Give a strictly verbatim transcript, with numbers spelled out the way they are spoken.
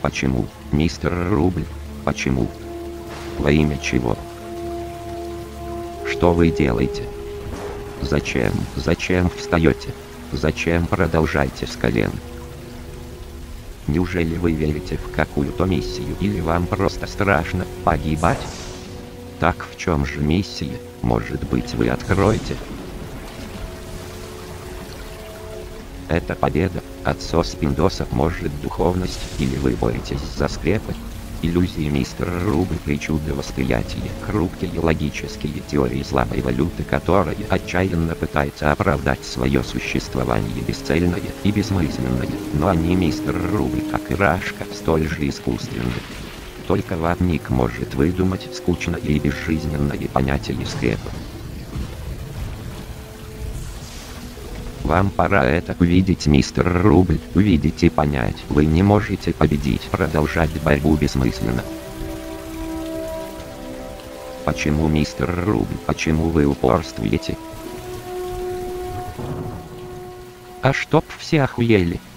Почему, мистер Рубль? Почему? Во имя чего? Что вы делаете? Зачем, зачем встаете? Зачем продолжаете с колен? Неужели вы верите в какую-то миссию, или вам просто страшно погибать? Так в чем же миссия? Может быть, вы откроете? Это победа, отсос пиндосов, может духовность, или вы боретесь за скрепы? Иллюзии мистера Рубль, причуды восприятия, хрупкие логические теории слабой валюты, которые отчаянно пытаются оправдать свое существование бесцельное и бессмысленное, но они, мистер Рубль, как и Рашка, столь же искусственны. Только ватник может выдумать скучное и безжизненное понятие скрепы. Вам пора это увидеть, мистер Рубль, увидеть и понять. Вы не можете победить, продолжать борьбу бессмысленно. Почему, мистер Рубль, почему вы упорствуете? А чтоб все охуели.